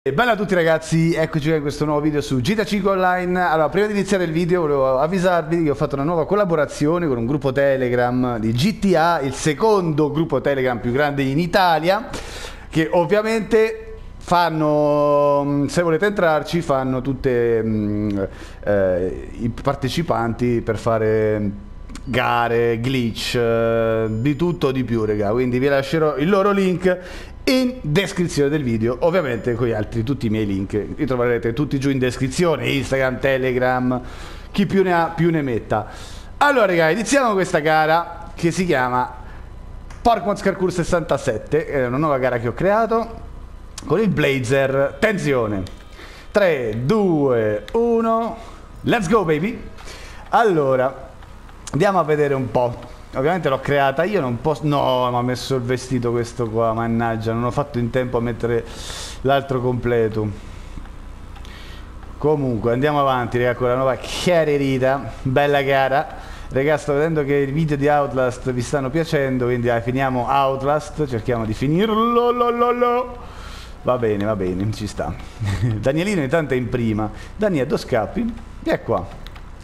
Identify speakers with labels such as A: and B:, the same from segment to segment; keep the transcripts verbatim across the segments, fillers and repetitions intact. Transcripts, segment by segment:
A: E bella a tutti ragazzi, eccoci in questo nuovo video su G T A cinque Online. Allora, prima di iniziare il video volevo avvisarvi che ho fatto una nuova collaborazione con un gruppo Telegram di G T A, il secondo gruppo Telegram più grande in Italia, che ovviamente fanno, se volete entrarci, fanno tutte mh, eh, i partecipanti per fare gare, glitch, eh, di tutto di più, raga. Quindi vi lascerò il loro link in descrizione del video, ovviamente con gli altri tutti i miei link li troverete tutti giù in descrizione, Instagram, Telegram, chi più ne ha più ne metta. Allora ragazzi, iniziamo questa gara che si chiama Park Car sessantasette, è una nuova gara che ho creato con il Blazer. Attenzione, tre, due, uno, let's go baby. Allora andiamo a vedere un po'. Ovviamente l'ho creata io, non posso... No, mi ha messo il vestito questo qua, mannaggia, non ho fatto in tempo a mettere l'altro completo. Comunque, andiamo avanti, raga, con la nuova chiarerita, bella gara. Raga, sto vedendo che i video di Outlast vi stanno piacendo, quindi dai, finiamo Outlast, cerchiamo di finirlo, lo, lo, lo. Va bene, va bene, ci sta. Danielino intanto è in prima. Daniele, due scappi, e qua.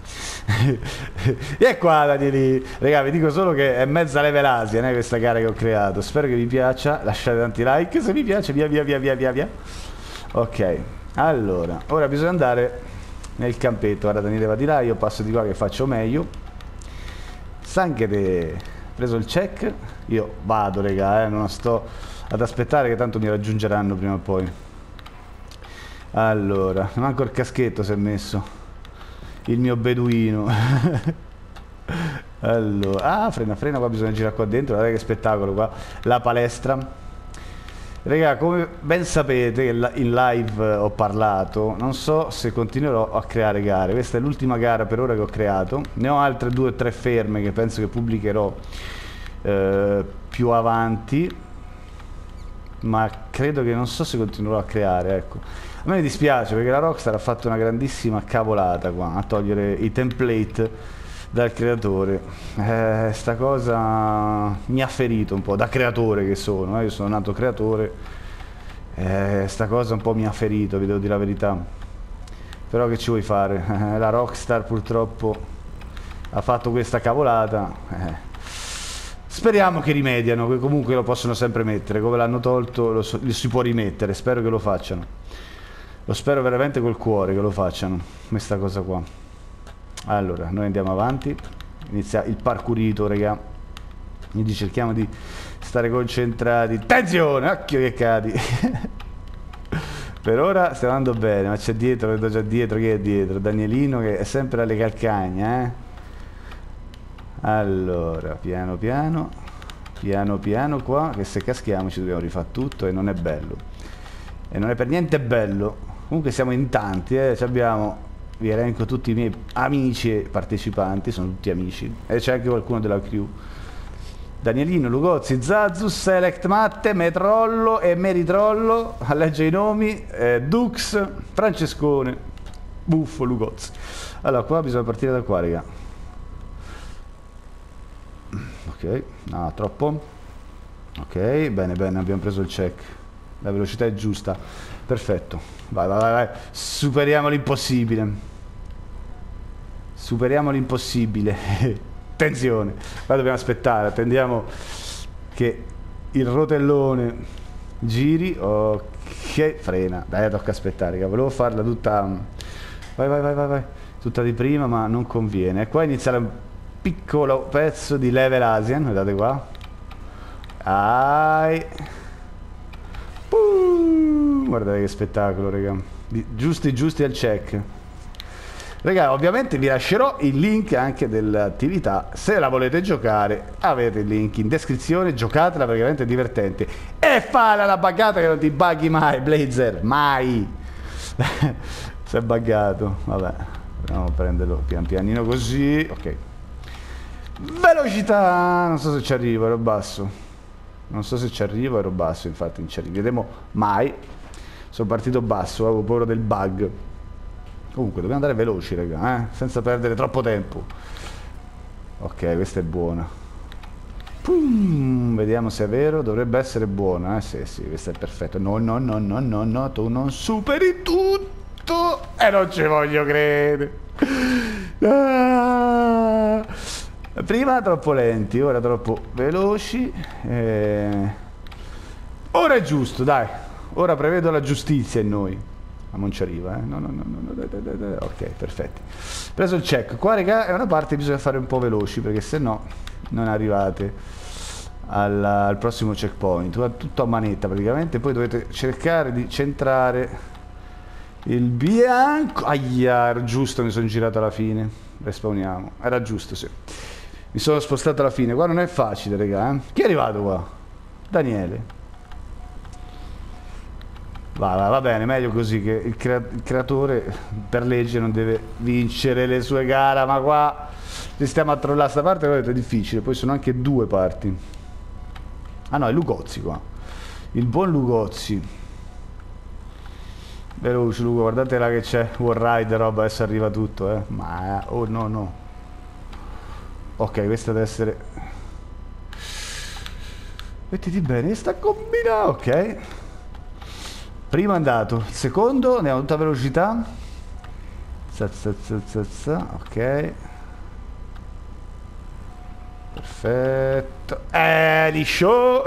A: E qua Danieli, raga, vi dico solo che è mezza level Asian eh, questa gara che ho creato. Spero che vi piaccia, lasciate tanti like se vi piace, via via via via via via. Ok, allora, ora bisogna andare nel campetto. Ora Daniele va di là, io passo di qua che faccio meglio. Sanche preso il check, io vado raga, eh, non sto ad aspettare che tanto mi raggiungeranno prima o poi. Allora, manco il caschetto si è messo il mio beduino. Allora, ah, frena, frena, qua bisogna girare qua dentro, guardate che spettacolo qua, la palestra. Raga, come ben sapete in live ho parlato, non so se continuerò a creare gare, questa è l'ultima gara per ora che ho creato, ne ho altre due o tre ferme che penso che pubblicherò eh, più avanti, ma credo che non so se continuerò a creare, ecco. A me dispiace perché la Rockstar ha fatto una grandissima cavolata qua a togliere i template dal creatore. Eh, sta cosa mi ha ferito un po', da creatore che sono, eh. Io sono nato creatore, eh, sta cosa un po' mi ha ferito, vi devo dire la verità. Però che ci vuoi fare? Eh, la Rockstar purtroppo ha fatto questa cavolata. Eh. Speriamo che rimediano, che comunque lo possono sempre mettere, come l'hanno tolto lo, so, lo si può rimettere, spero che lo facciano. Lo spero veramente col cuore che lo facciano, questa cosa qua. Allora, noi andiamo avanti, inizia il parkourito, raga. Quindi cerchiamo di stare concentrati. Attenzione, occhio che cadi. Per ora stiamo andando bene, ma c'è dietro, vedo già dietro, chi è dietro? Danielino che è sempre alle calcagna, eh. Allora, piano piano, piano piano qua, che se caschiamo ci dobbiamo rifare tutto e non è bello. E non è per niente bello. Comunque siamo in tanti, eh. Abbiamo, vi elenco tutti i miei amici e partecipanti, sono tutti amici. E c'è anche qualcuno della crew. Danielino, Lugozzi, Zazu, Select Matte, Metrollo e Meritrollo, a leggere i nomi, eh, Dux, Francescone, Buffo, Lugozzi. Allora, qua bisogna partire da qua, raga. Ok, no, troppo. Ok, bene, bene, abbiamo preso il check. La velocità è giusta, perfetto. Vai, vai, vai, vai. Superiamo l'impossibile. Superiamo l'impossibile. Attenzione, qua dobbiamo aspettare. Attendiamo che il rotellone giri. Ok, frena. Dai, tocca aspettare. Volevo farla tutta. Vai, vai, vai, vai, vai. Tutta di prima, ma non conviene. E qua inizia un piccolo pezzo di level Asian. Guardate qua. Ai. Uh, guardate che spettacolo, raga. Giusti giusti al check. Raga, ovviamente vi lascerò il link anche dell'attività. Se la volete giocare avete il link in descrizione. Giocatela perché veramente è divertente. E falla la buggata che non ti buggi mai, Blazer. Mai. Si è buggato. Vabbè, andiamo a prenderlo pian pianino così. Ok. Velocità. Non so se ci arrivo, ero basso. Non so se ci arrivo, ero basso, infatti non ci arriveremo mai. Sono partito basso, avevo paura del bug. Comunque dobbiamo andare veloci, raga, eh? Senza perdere troppo tempo. Ok, questa è buona. Pum, vediamo se è vero, dovrebbe essere buona, eh sì sì, questo è perfetto. No, no, no, no, no, no, tu non superi tutto e non ci voglio credere. Ah, prima troppo lenti, ora troppo veloci. Eh... Ora è giusto, dai. Ora prevedo la giustizia in noi. Ma non ci arriva, eh. No, no, no, no, no, dai, dai, dai. Ok, perfetti. Preso il check. Qua, raga, è una parte che bisogna fare un po' veloci, perché se no non arrivate al, al prossimo checkpoint. Tutto a manetta, praticamente. Poi dovete cercare di centrare il bianco. Aia, era giusto, mi sono girato alla fine. Respawniamo. Era giusto, sì. Mi sono spostato alla fine. Qua non è facile, raga, eh. Chi è arrivato qua? Daniele. Va, va, va bene, meglio così, che il, crea il creatore per legge non deve vincere le sue gare, ma qua ci stiamo a trollare sta parte, vedete, è difficile, poi sono anche due parti. Ah no, è Lugozzi qua, il buon Lugozzi. Veloce Lugo, guardate là che c'è, Warride, roba, adesso arriva tutto, eh. Ma, oh no, no. Ok, questa deve essere... Mettiti bene, sta combina, ok. Primo è andato, il secondo ne ha tutta velocità. Za, za, za, za, za. Ok. Perfetto. Eh, liscio.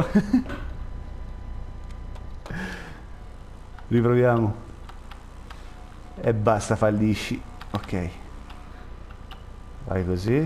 A: Riproviamo. E basta, fallisci. Ok. Vai così.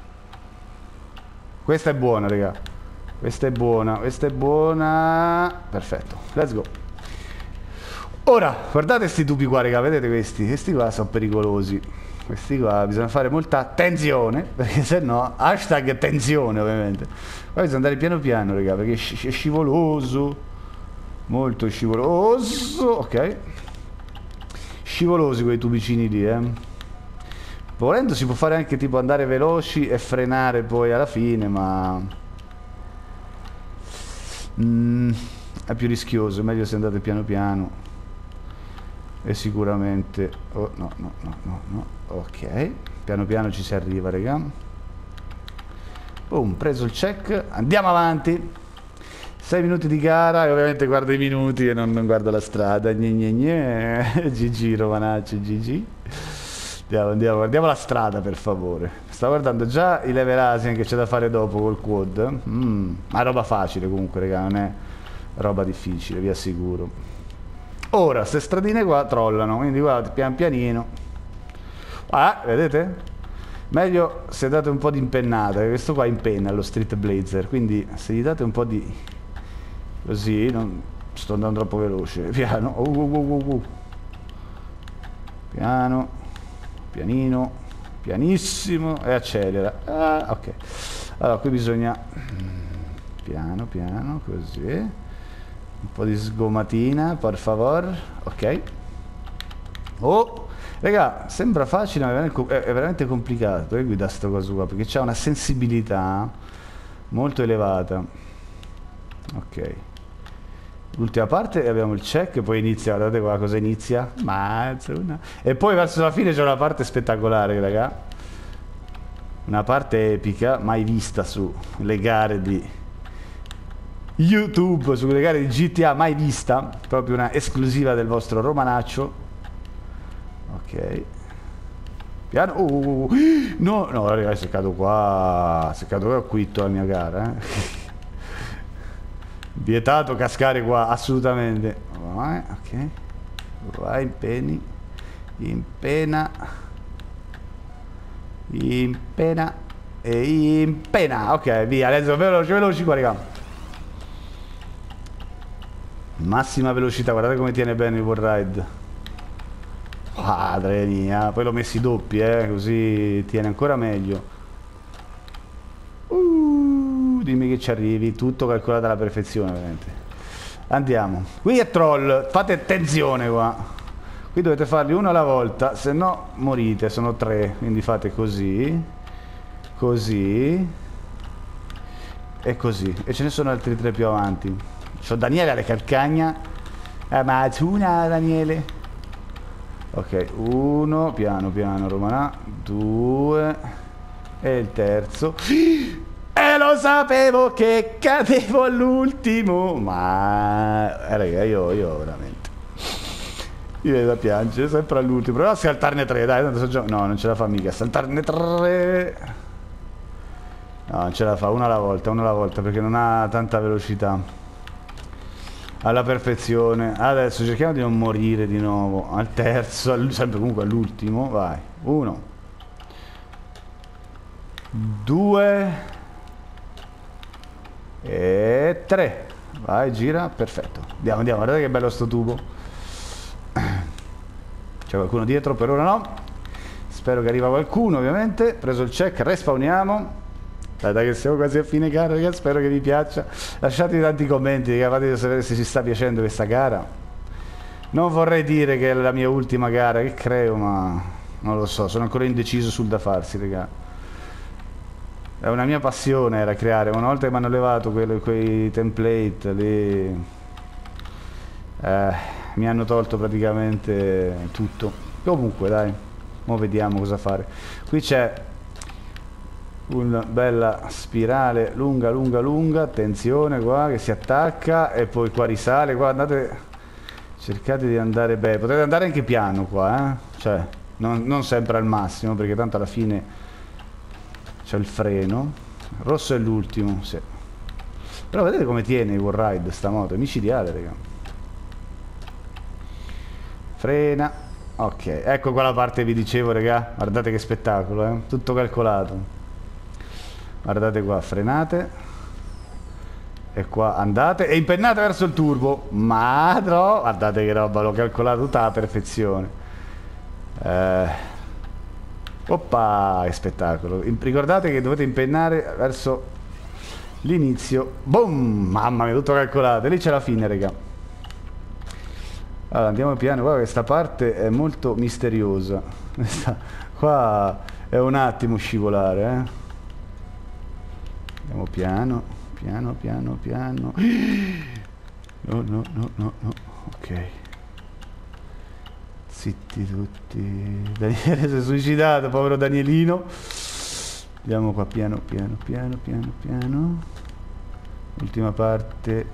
A: Questa è buona, raga. Questa è buona, questa è buona. Perfetto, let's go. Ora, guardate questi tubi qua, raga, vedete questi? Questi qua sono pericolosi. Questi qua bisogna fare molta attenzione, perché se no, hashtag attenzione ovviamente. Qua bisogna andare piano piano, raga, perché è scivoloso. Molto scivoloso, ok. Scivolosi quei tubicini lì, eh. Volendo si può fare anche tipo andare veloci e frenare poi alla fine, ma... Mm, è più rischioso, è meglio se andate piano piano. E sicuramente oh no no no no no ok, piano piano ci si arriva, raga. Boom, preso il check, andiamo avanti. sei minuti di gara e ovviamente guardo i minuti e non, non guardo la strada. Gne gne gne. G G Romanacci, G G. Andiamo, andiamo, guardiamo la strada per favore. Sto guardando già i level Asian che c'è da fare dopo col quad. Mm, ma roba facile comunque, raga, non è roba difficile, vi assicuro. Ora, queste stradine qua trollano, quindi guardate, pian pianino. Ah, vedete? Meglio se date un po' di impennata, che questo qua impenna lo Street Blazer, quindi se gli date un po' di... così, non sto andando troppo veloce, piano, uh, uh, uh, uh. Piano, pianino, pianissimo e accelera. Ah, ok. Allora, qui bisogna... piano, piano, così. Un po' di sgomatina, per favore. Ok. Oh, raga, sembra facile, ma è veramente complicato eh, guidare sto coso qua, perché c'ha una sensibilità molto elevata. Ok. L'ultima parte abbiamo il check, poi inizia, guardate qua cosa inizia. Mazzuna. E poi verso la fine c'è una parte spettacolare, raga. Una parte epica, mai vista sulle gare di... YouTube, sulle gare di G T A, mai vista, proprio una esclusiva del vostro Romanaccio. Ok, piano. Uh, no, no, ragazzi, se cado qua, se cado qua ho quitto la mia gara, eh. Vietato cascare qua, assolutamente. Vai, ok, vai, impeni, impena, impena e impena. Ok, via, adesso veloci, veloci qua, raga. Massima velocità, guardate come tiene bene il Warride. Padre mia, poi l'ho messi doppi, eh, così tiene ancora meglio. Uh, dimmi che ci arrivi, tutto calcolato alla perfezione, veramente. Andiamo. Qui è troll, fate attenzione qua. Qui dovete farli uno alla volta, se no morite, sono tre, quindi fate così, così e così. E ce ne sono altri tre più avanti. C'ho Daniele alle calcagna. Eh, ma tu una Daniele. Ok, uno, piano piano Romana, due e il terzo. Eh, E lo sapevo che cadevo all'ultimo. Ma eh, raga, io, io veramente io vedo da piangere sempre all'ultimo. Proviamo a saltarne tre, dai, tanto so già... No, non ce la fa mica saltarne tre. No, non ce la fa, una alla volta, una alla volta, perché non ha tanta velocità. Alla perfezione. Adesso cerchiamo di non morire di nuovo. Al terzo, al... sempre comunque all'ultimo. Vai. Uno. Due. E tre. Vai, gira. Perfetto. Andiamo, andiamo. Guardate che bello sto tubo. C'è qualcuno dietro? Per ora no. Spero che arriva qualcuno, ovviamente. Preso il check, respawniamo. Dai, dai, che siamo quasi a fine gara, ragazzi, spero che vi piaccia. Lasciatemi tanti commenti, che fatemi sapere se ci sta piacendo questa gara. Non vorrei dire che è la mia ultima gara che creo, ma non lo so, sono ancora indeciso sul da farsi, raga. È una mia passione era creare, una volta che mi hanno levato quello, quei template lì, eh, mi hanno tolto praticamente tutto. Comunque dai, ora vediamo cosa fare. Qui c'è una bella spirale lunga lunga lunga, attenzione qua che si attacca e poi qua risale, qua andate, cercate di andare bene, potete andare anche piano qua, eh? Cioè non, non sempre al massimo, perché tanto alla fine c'è il freno. Rosso è l'ultimo, sì. Però vedete come tiene il wall ride sta moto, è micidiale, raga. Frena, ok, ecco qua la parte vi dicevo, raga, guardate che spettacolo, eh? Tutto calcolato. Guardate qua, frenate e qua andate e impennate verso il turbo, ma no, guardate che roba, l'ho calcolato tutta alla perfezione. eh. Oppa, che spettacolo. Ricordate che dovete impennare verso l'inizio. Boom, mamma mia, tutto calcolato, e lì c'è la fine, raga. Allora andiamo piano, guarda questa parte è molto misteriosa. Questa qua è un attimo scivolare, eh. Andiamo piano, piano, piano, piano. No, no, no, no, no. Ok. Zitti tutti. Daniele si è suicidato, povero Danielino. Andiamo qua piano, piano, piano, piano, piano. Ultima parte.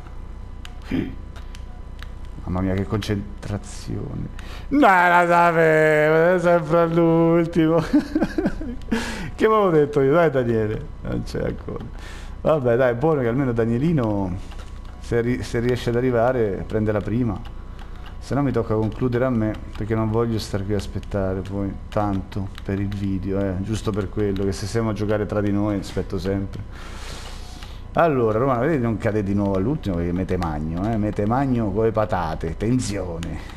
A: Mamma mia, che concentrazione. No, la sapevo, sempre all'ultimo. Che avevo detto io? Dai Daniele, non c'è ancora. Vabbè dai, buono che almeno Danielino, se, ri se riesce ad arrivare, prende la prima. Se no mi tocca concludere a me, perché non voglio stare qui a aspettare poi tanto per il video, eh. Giusto per quello, che se siamo a giocare tra di noi aspetto sempre. Allora, Romano, vedete non cade di nuovo all'ultimo, perché mette magno, eh. Mette magno con le patate, tensione.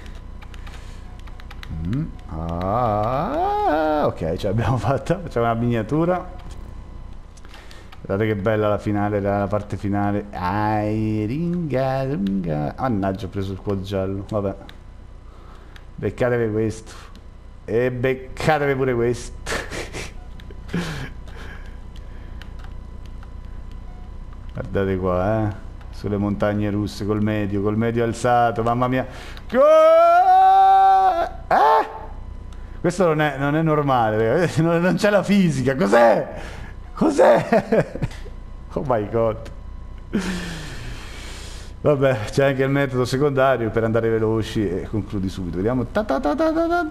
A: Mm. Ah, ok, ce l'abbiamo fatta. C'è una miniatura. Guardate che bella la finale, la parte finale. Ai, ringa, ringa. Mannaggia, ho preso il quad giallo. Vabbè, beccatevi questo e beccatevi pure questo. Guardate qua, eh, sulle montagne russe col medio, col medio alzato. Mamma mia. Eh? Questo non è, non è normale, non, non c'è la fisica. Cos'è? Cos'è? Oh my god. Vabbè, c'è anche il metodo secondario per andare veloci e concludi subito. Vediamo. Ta ta ta ta ta ta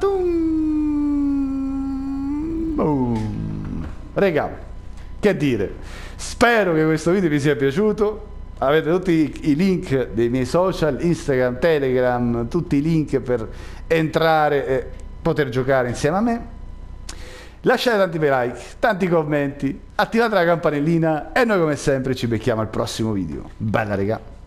A: boom. Raga, che dire? Spero che questo video vi sia piaciuto. Avete tutti i link dei miei social, Instagram, Telegram, tutti i link per entrare e poter giocare insieme a me. Lasciate tanti bei like, tanti commenti, attivate la campanellina e noi come sempre ci becchiamo al prossimo video. Bella raga!